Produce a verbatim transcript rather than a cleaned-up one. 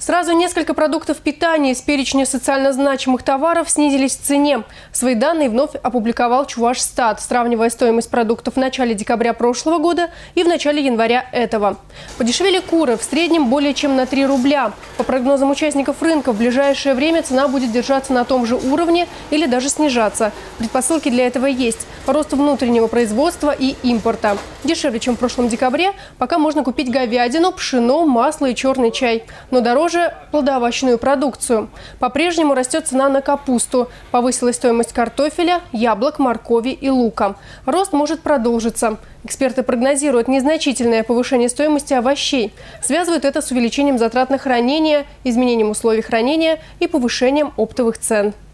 Сразу несколько продуктов питания из перечня социально значимых товаров снизились в цене. Свои данные вновь опубликовал Чувашстат, сравнивая стоимость продуктов в начале декабря прошлого года и в начале января этого. Подешевели куры в среднем более чем на три рубля. По прогнозам участников рынка, в ближайшее время цена будет держаться на том же уровне или даже снижаться. Предпосылки для этого есть. Рост внутреннего производства и импорта. Дешевле, чем в прошлом декабре, пока можно купить говядину, пшено, масло и черный чай. Но дороже плодоовощную продукцию. По-прежнему растет цена на капусту. Повысилась стоимость картофеля, яблок, моркови и лука. Рост может продолжиться. Эксперты прогнозируют незначительное повышение стоимости овощей. Связывают это с увеличением затрат на хранение, изменением условий хранения и повышением оптовых цен.